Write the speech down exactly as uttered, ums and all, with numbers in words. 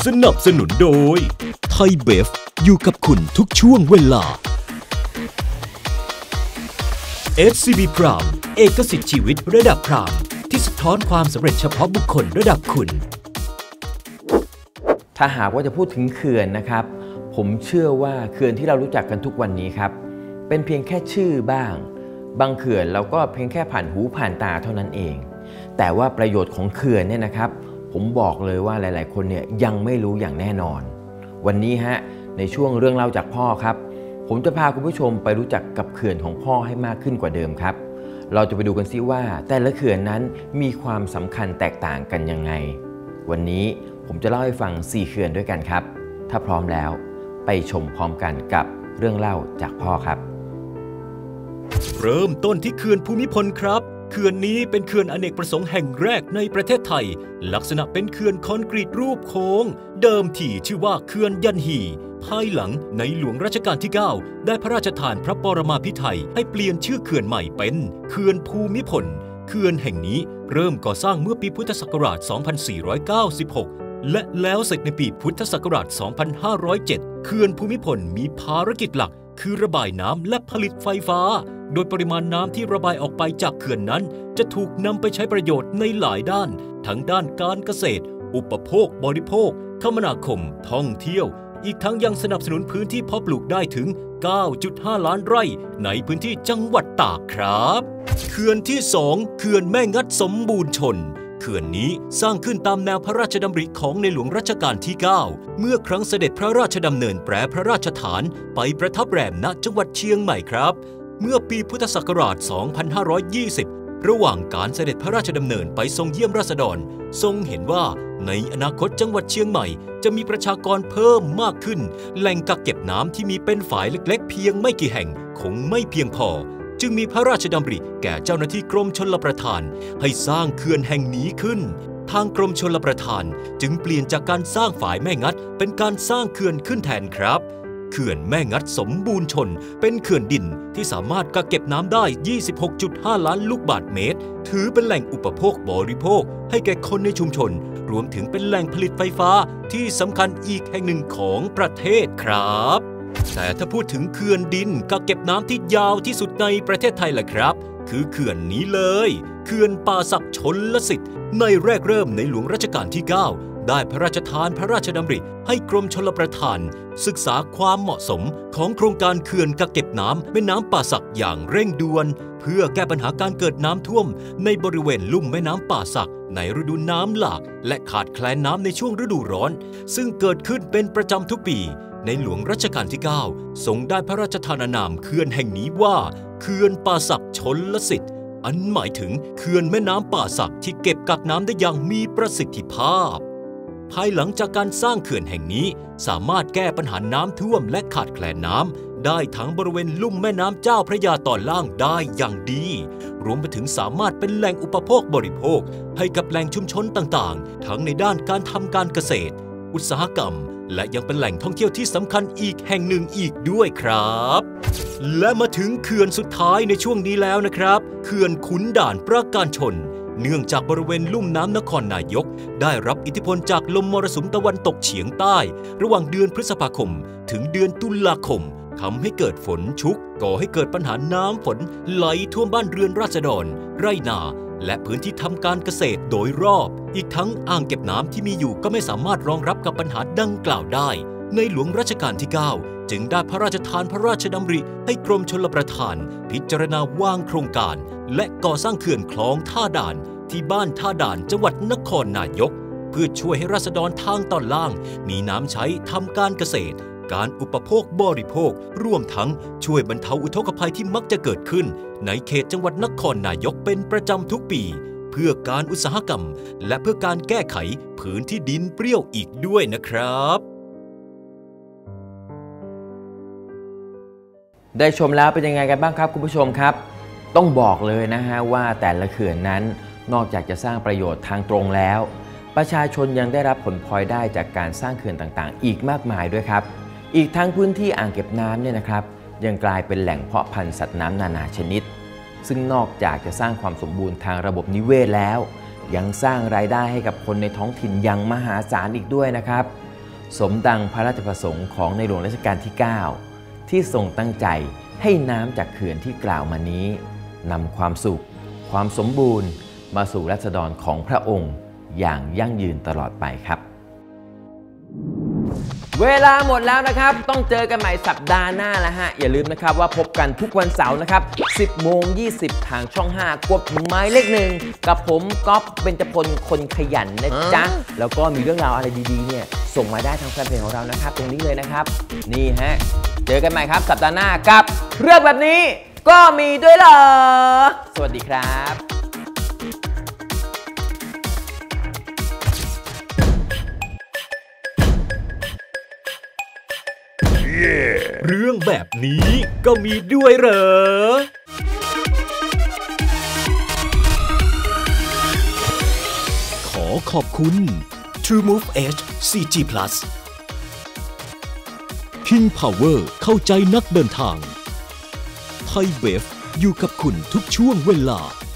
สนับสนุนโดยไทยเบฟอยู่กับคุณทุกช่วงเวลา เอส ซี บี Prime เอกสิทธิ์ชีวิตระดับพรามที่สะท้อนความสำเร็จเฉพาะบุคคลระดับคุณถ้าหากว่าจะพูดถึงเขื่อนนะครับผมเชื่อว่าเขื่อนที่เรารู้จักกันทุกวันนี้ครับเป็นเพียงแค่ชื่อบ้างบางเขื่อนเราก็เพียงแค่ผ่านหูผ่านตาเท่านั้นเองแต่ว่าประโยชน์ของเขื่อนเนี่ยนะครับผมบอกเลยว่าหลายๆคนเนี่ยยังไม่รู้อย่างแน่นอนวันนี้ฮะในช่วงเรื่องเล่าจากพ่อครับผมจะพาคุณผู้ชมไปรู้จักกับเขื่อนของพ่อให้มากขึ้นกว่าเดิมครับเราจะไปดูกันซิว่าแต่ละเขื่อนนั้นมีความสำคัญแตกต่างกันยังไงวันนี้ผมจะเล่าให้ฟังสี่เขื่อนด้วยกันครับถ้าพร้อมแล้วไปชมพร้อมกันกับเรื่องเล่าจากพ่อครับเริ่มต้นที่เขื่อนภูมิพลครับเขื่อนนี้เป็นเขื่อนอเนกประสงค์แห่งแรกในประเทศไทยลักษณะเป็นเขื่อนคอนกรีตรูปโค้งเดิมทีชื่อว่าเขื่อนยันหีภายหลังในหลวงรัชกาลที่เก้าได้พระราชทานพระปรมาภิไธยให้เปลี่ยนชื่อเขื่อนใหม่เป็นเขื่อนภูมิพลเขื่อนแห่งนี้เริ่มก่อสร้างเมื่อปีพุทธศักราช สองพันสี่ร้อยเก้าสิบหก และแล้วเสร็จในปีพุทธศักราช สองพันห้าร้อยเจ็ด เขื่อนภูมิพลมีภารกิจหลักคือระบายน้ำและผลิตไฟฟ้าโดยปริมาณน้ำที่ระบายออกไปจากเขื่อนนั้นจะถูกนำไปใช้ประโยชน์ในหลายด้านทั้งด้านการเกษตรอุปโภคบริโภคคมนาคมท่องเที่ยวอีกทั้งยังสนับสนุนพื้นที่เพาะปลูกได้ถึง เก้าจุดห้า ล้านไร่ในพื้นที่จังหวัดตากครับเขื่อนที่สองเขื่อนแม่งัดสมบูรณ์ชนเขื่อนนี้สร้างขึ้นตามแนวพระราชดำริของในหลวงรัชกาลที่เก้าเมื่อครั้งเสด็จพระราชดำเนินแปรพระราชฐานไปประทับแรมณจังหวัดเชียงใหม่ครับเมื่อปีพุทธศักราช สองพันห้าร้อยยี่สิบ ระหว่างการเสด็จพระราชดำเนินไปทรงเยี่ยมราษฎรทรงเห็นว่าในอนาคตจังหวัดเชียงใหม่จะมีประชากรเพิ่มมากขึ้นแหล่งกักเก็บน้ำที่มีเป็นฝายเล็กๆเพียงไม่กี่แห่งคงไม่เพียงพอจึงมีพระราชดำริแก่เจ้าหน้าที่กรมชลประทานให้สร้างเขื่อนแห่งนี้ขึ้นทางกรมชลประทานจึงเปลี่ยนจากการสร้างฝายแม่งัดเป็นการสร้างเขื่อนขึ้นแทนครับเขื่อนแม่งัดสมบูรณ์ชนเป็นเขื่อนดินที่สามารถกักเก็บน้ำได้ ยี่สิบหกจุดห้า ล้านลูกบาศก์เมตรถือเป็นแหล่งอุปโภคบริโภคให้แก่คนในชุมชนรวมถึงเป็นแหล่งผลิตไฟฟ้าที่สำคัญอีกแห่งหนึ่งของประเทศครับแต่ถ้าพูดถึงเขื่อนดินกักเก็บน้ำที่ยาวที่สุดในประเทศไทยล่ะครับคือเขื่อนนี้เลยเขื่อนป่าสักชลสิทธิ์ในแรกเริ่มในหลวงรัชกาลที่เก้าได้พระราชทานพระราชดำริให้กรมชลประทานศึกษาความเหมาะสมของโครงการเขื่อนกักเก็บน้ำแม่น้ำป่าสักอย่างเร่งด่วนเพื่อแก้ปัญหาการเกิดน้ำท่วมในบริเวณลุ่มแม่น้ำป่าสักในฤดูน้ำหลากและขาดแคลนน้ำในช่วงฤดูร้อนซึ่งเกิดขึ้นเป็นประจำทุกปีในหลวงรัชกาลที่เก้าทรงได้พระราชทานนามเขื่อนแห่งนี้ว่าเขื่อนป่าสักชลสิทธิ์อันหมายถึงเขื่อนแม่น้ำป่าสักที่เก็บกักน้ำได้อย่างมีประสิทธิภาพภายหลังจากการสร้างเขื่อนแห่งนี้สามารถแก้ปัญหาน้ำท่วมและขาดแคลนน้ำได้ทั้งบริเวณลุ่มแม่น้ำเจ้าพระยาตอนล่างได้อย่างดีรวมไปถึงสามารถเป็นแหล่งอุปโภคบริโภคให้กับแหล่งชุมชนต่างๆทั้งในด้านการทำการเกษตรอุตสาหกรรมและยังเป็นแหล่งท่องเที่ยวที่สำคัญอีกแห่งหนึ่งอีกด้วยครับและมาถึงเขื่อนสุดท้ายในช่วงนี้แล้วนะครับเขื่อนขุนด่านปราการชนเนื่องจากบริเวณลุ่มน้ำนครนายกได้รับอิทธิพลจากลมมรสุมตะวันตกเฉียงใต้ระหว่างเดือนพฤษภาคมถึงเดือนตุลาคมทำให้เกิดฝนชุกก่อให้เกิดปัญหาน้ำฝนไหลท่วมบ้านเรือนราษฎรไร่นาและพื้นที่ทำการเกษตรโดยรอบอีกทั้งอ่างเก็บน้ำที่มีอยู่ก็ไม่สามารถรองรับกับปัญหาดังกล่าวได้ในหลวงรัชกาลที่เก้าจึงได้พระราชทานพระราชดำริให้กรมชลประทานพิจารณาวางโครงการและก่อสร้างเขื่อนคลองท่าด่านที่บ้านท่าด่านจังหวัดนครนายกเพื่อช่วยให้ราษฎรทางตอนล่างมีน้ำใช้ทำการเกษตรการอุปโภคบริโภครวมทั้งช่วยบรรเทาอุทกภัยที่มักจะเกิดขึ้นในเขตจังหวัดนครนายกเป็นประจำทุกปีเพื่อการอุตสาหกรรมและเพื่อการแก้ไขพื้นที่ดินเปรี้ยวอีกด้วยนะครับได้ชมแล้วเป็นยังไงกันบ้างครับคุณผู้ชมครับต้องบอกเลยนะฮะว่าแต่ละเขื่อนนั้นนอกจากจะสร้างประโยชน์ทางตรงแล้วประชาชนยังได้รับผลพลอยได้จากการสร้างเขื่อนต่างๆอีกมากมายด้วยครับอีกทั้งพื้นที่อ่างเก็บน้ำเนี่ยนะครับยังกลายเป็นแหล่งเพาะพันธุ์สัตว์น้ำนานาชนิดซึ่งนอกจากจะสร้างความสมบูรณ์ทางระบบนิเวศแล้วยังสร้างรายได้ให้กับคนในท้องถิ่นอย่างมหาศาลอีกด้วยนะครับสมดังพระราชประสงค์ของในหลวงรัชกาลที่ เก้า ที่ทรงตั้งใจให้น้ำจากเขื่อนที่กล่าวมานี้นำความสุขความสมบูรณ์มาสู่ราษฎรของพระองค์อย่างยั่งยืนตลอดไปครับเวลาหมดแล้วนะครับต้องเจอกันใหม่สัปดาห์หน้าแล้วฮะอย่าลืมนะครับว่าพบกันทุกวันเสาร์นะครับ สิบโมงยี่สิบ ทางช่อง ห้า กดหมายเลขหนึ่งกับผมก๊อฟเบญจพลคนขยันนะจ๊ะแล้วก็มีเรื่องราวอะไรดีๆเนี่ยส่งมาได้ทางแฟนเพจของเรานะครับตรงนี้เลยนะครับนี่ฮะเจอกันใหม่ครับสัปดาห์หน้ากับเรื่องแบบนี้ก็มีด้วยเหรอสวัสดีครับเรื่องแบบนี้ก็มีด้วยเหรอขอขอบคุณ TrueMove Edge โฟร์ จี Plus King Power เข้าใจนักเดินทางไทยเบฟอยู่กับคุณทุกช่วงเวลา